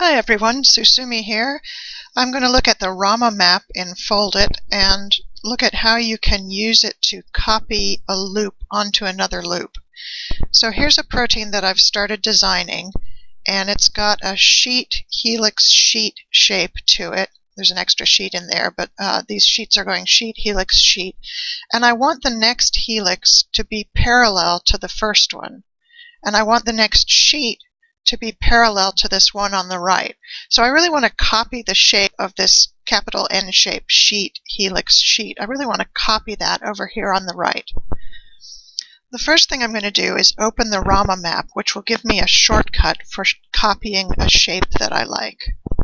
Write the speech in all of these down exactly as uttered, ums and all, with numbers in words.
Hi everyone, Susumi here. I'm going to look at the Rama map in Foldit and look at how you can use it to copy a loop onto another loop. So here's a protein that I've started designing, and it's got a sheet, helix, sheet shape to it. There's an extra sheet in there, but uh, these sheets are going sheet, helix, sheet. And I want the next helix to be parallel to the first one. And I want the next sheet to be parallel to this one on the right. So I really want to copy the shape of this capital N shape, sheet, helix, sheet. I really want to copy that over here on the right. The first thing I'm going to do is open the Rama map, which will give me a shortcut for copying a shape that I like.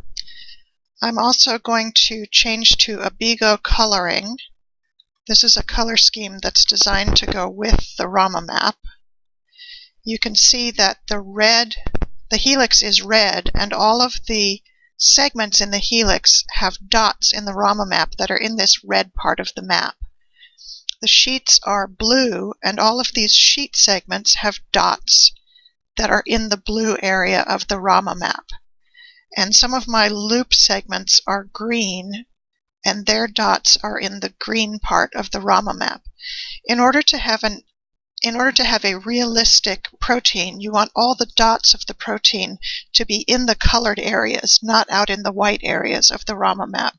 I'm also going to change to Abigo coloring. This is a color scheme that's designed to go with the Rama map. You can see that the red The helix is red, and all of the segments in the helix have dots in the Rama map that are in this red part of the map. The sheets are blue, and all of these sheet segments have dots that are in the blue area of the Rama map. And some of my loop segments are green, and their dots are in the green part of the Rama map. In order to have an In order to have a realistic protein, you want all the dots of the protein to be in the colored areas, not out in the white areas of the Rama map.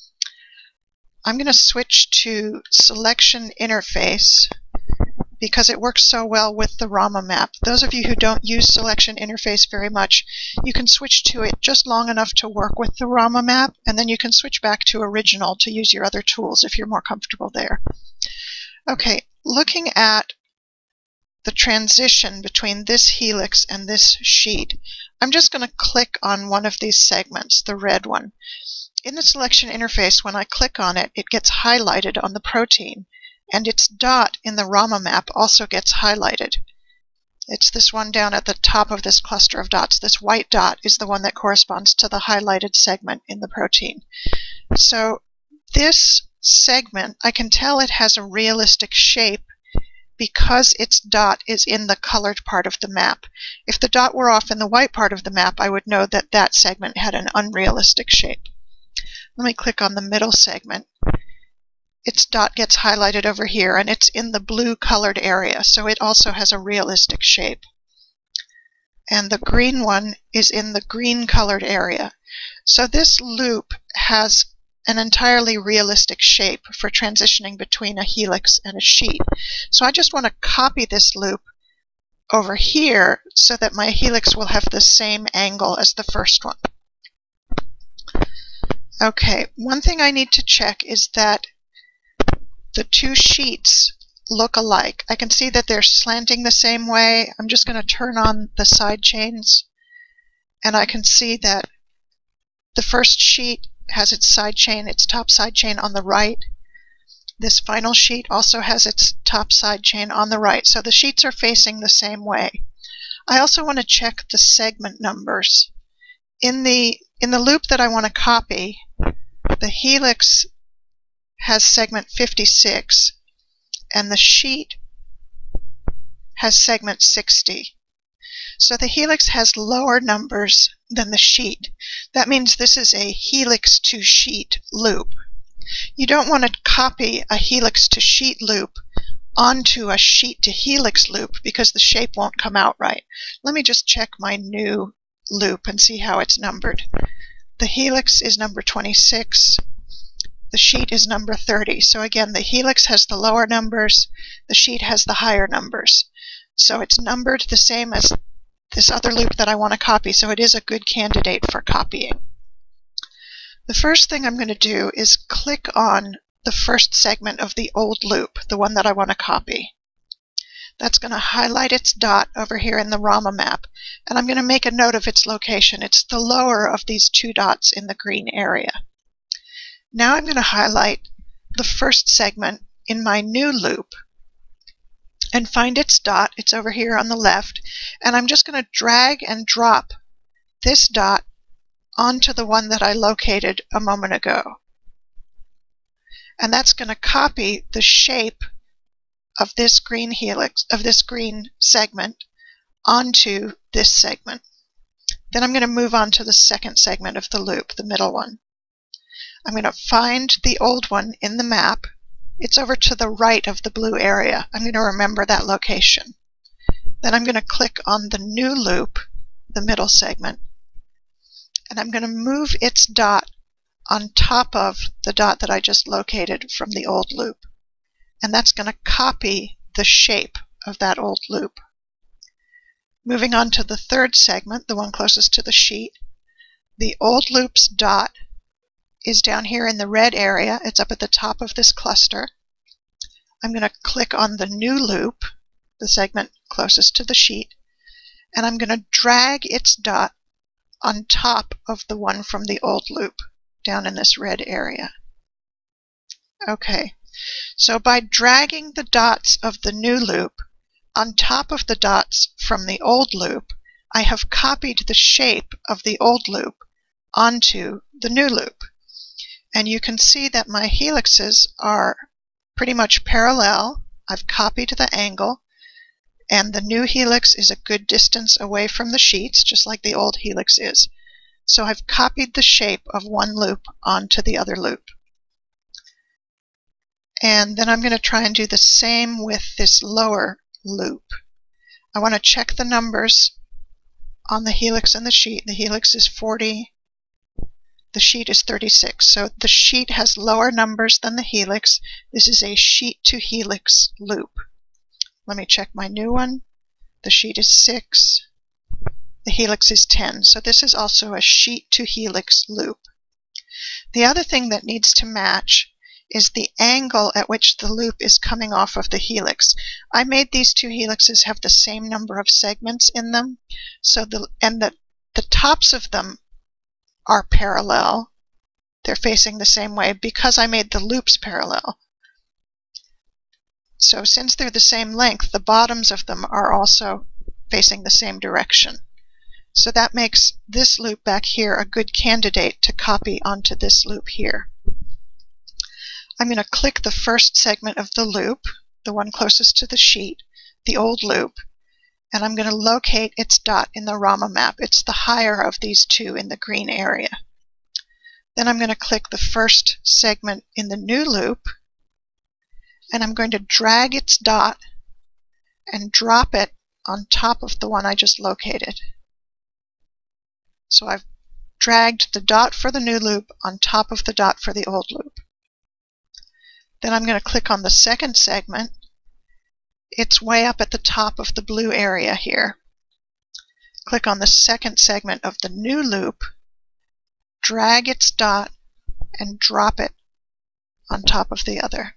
I'm going to switch to selection interface because it works so well with the Rama map. Those of you who don't use selection interface very much, you can switch to it just long enough to work with the Rama map, and then you can switch back to original to use your other tools if you're more comfortable there. Okay, looking at the transition between this helix and this sheet, I'm just going to click on one of these segments, the red one. In the selection interface, when I click on it, it gets highlighted on the protein, and its dot in the Rama map also gets highlighted. It's this one down at the top of this cluster of dots. This white dot is the one that corresponds to the highlighted segment in the protein. So this segment, I can tell it has a realistic shape because its dot is in the colored part of the map. If the dot were off in the white part of the map, I would know that that segment had an unrealistic shape. Let me click on the middle segment. Its dot gets highlighted over here, and it's in the blue colored area, so it also has a realistic shape. And the green one is in the green colored area. So this loop has an entirely realistic shape for transitioning between a helix and a sheet. So I just want to copy this loop over here so that my helix will have the same angle as the first one. Okay, one thing I need to check is that the two sheets look alike. I can see that they're slanting the same way. I'm just going to turn on the side chains, and I can see that the first sheet has its side chain, its top side chain on the right. This final sheet also has its top side chain on the right, so the sheets are facing the same way. I also want to check the segment numbers. In the, in the loop that I want to copy, the helix has segment fifty-six, and the sheet has segment sixty. So the helix has lower numbers than the sheet. That means this is a helix to sheet loop. You don't want to copy a helix to sheet loop onto a sheet to helix loop because the shape won't come out right. Let me just check my new loop and see how it's numbered. The helix is number twenty-six. The sheet is number thirty. So again, the helix has the lower numbers, the sheet has the higher numbers. So it's numbered the same as this other loop that I want to copy, so it is a good candidate for copying. The first thing I'm going to do is click on the first segment of the old loop, the one that I want to copy. That's going to highlight its dot over here in the Rama map, and I'm going to make a note of its location. It's the lower of these two dots in the green area. Now I'm going to highlight the first segment in my new loop and find its dot. It's over here on the left, and I'm just going to drag and drop this dot onto the one that I located a moment ago. And that's going to copy the shape of this green helix, of this green segment, onto this segment. Then I'm going to move on to the second segment of the loop, the middle one. I'm going to find the old one in the map. It's over to the right of the blue area. I'm going to remember that location. Then I'm going to click on the new loop, the middle segment, and I'm going to move its dot on top of the dot that I just located from the old loop. And that's going to copy the shape of that old loop. Moving on to the third segment, the one closest to the sheet, the old loop's dot is down here in the red area. It's up at the top of this cluster. I'm going to click on the new loop, the segment closest to the sheet, and I'm going to drag its dot on top of the one from the old loop down in this red area. Okay, so by dragging the dots of the new loop on top of the dots from the old loop, I have copied the shape of the old loop onto the new loop. And you can see that my helixes are pretty much parallel. I've copied the angle, and the new helix is a good distance away from the sheets, just like the old helix is. So I've copied the shape of one loop onto the other loop. And then I'm going to try and do the same with this lower loop. I want to check the numbers on the helix and the sheet. The helix is forty. The sheet is thirty-six, so the sheet has lower numbers than the helix. This is a sheet to helix loop. Let me check my new one. The sheet is six. The helix is ten, so this is also a sheet to helix loop. The other thing that needs to match is the angle at which the loop is coming off of the helix. I made these two helixes have the same number of segments in them, so the and the, the tops of them are parallel. They're facing the same way because I made the loops parallel. So since they're the same length, the bottoms of them are also facing the same direction. So that makes this loop back here a good candidate to copy onto this loop here. I'm going to click the first segment of the loop, the one closest to the sheet, the old loop, and I'm going to locate its dot in the Rama map. It's the higher of these two in the green area. Then I'm going to click the first segment in the new loop, and I'm going to drag its dot and drop it on top of the one I just located. So I've dragged the dot for the new loop on top of the dot for the old loop. Then I'm going to click on the second segment. It's way up at the top of the blue area here. Click on the second segment of the new loop, drag its dot, and drop it on top of the other.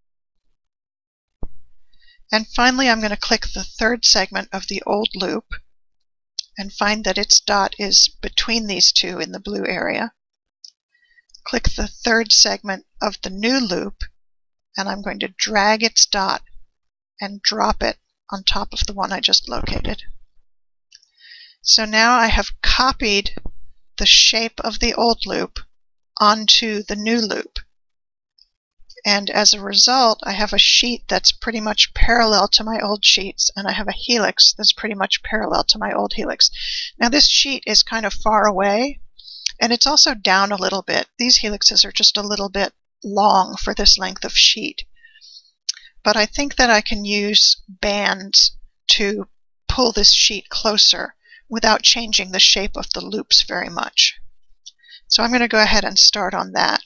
And finally, I'm going to click the third segment of the old loop and find that its dot is between these two in the blue area. Click the third segment of the new loop, and I'm going to drag its dot and drop it on top of the one I just located. So now I have copied the shape of the old loop onto the new loop. And as a result, I have a sheet that's pretty much parallel to my old sheets, and I have a helix that's pretty much parallel to my old helix. Now this sheet is kind of far away, and it's also down a little bit. These helixes are just a little bit long for this length of sheet. But I think that I can use bands to pull this sheet closer without changing the shape of the loops very much. So I'm going to go ahead and start on that.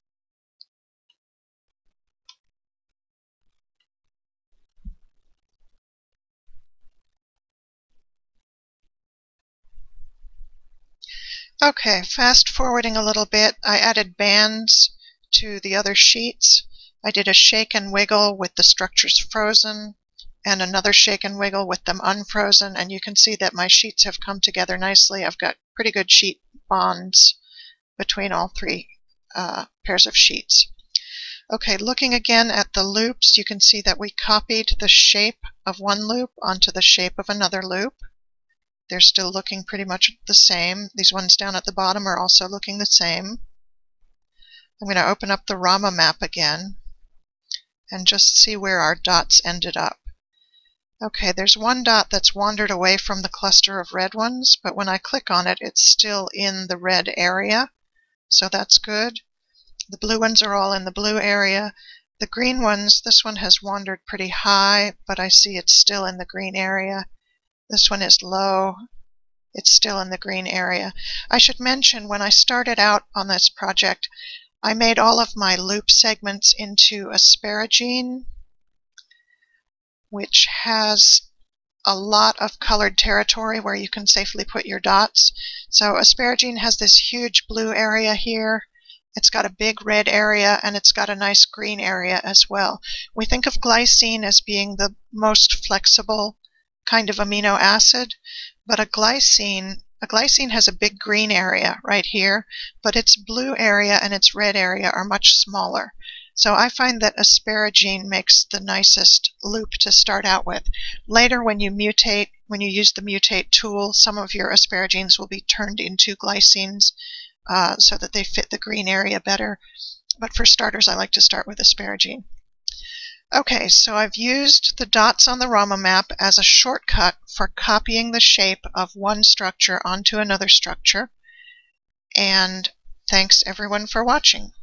Okay, fast forwarding a little bit, I added bands to the other sheets. I did a shake and wiggle with the structures frozen, and another shake and wiggle with them unfrozen, and you can see that my sheets have come together nicely. I've got pretty good sheet bonds between all three uh, pairs of sheets. Okay, looking again at the loops, you can see that we copied the shape of one loop onto the shape of another loop. They're still looking pretty much the same. These ones down at the bottom are also looking the same. I'm going to open up the Rama map again and just see where our dots ended up. Okay, there's one dot that's wandered away from the cluster of red ones, but when I click on it, it's still in the red area, so that's good. The blue ones are all in the blue area. The green ones, this one has wandered pretty high, but I see it's still in the green area. This one is low. It's still in the green area. I should mention, when I started out on this project, I made all of my loop segments into asparagine, which has a lot of colored territory where you can safely put your dots. So asparagine has this huge blue area here. It's got a big red area, and it's got a nice green area as well. We think of glycine as being the most flexible kind of amino acid, but a glycine, a glycine has a big green area right here, but its blue area and its red area are much smaller. So I find that asparagine makes the nicest loop to start out with. Later, when you mutate, when you use the mutate tool, some of your asparagines will be turned into glycines uh, so that they fit the green area better. But for starters, I like to start with asparagine. Okay, so I've used the dots on the Rama map as a shortcut for copying the shape of one structure onto another structure. And thanks everyone for watching.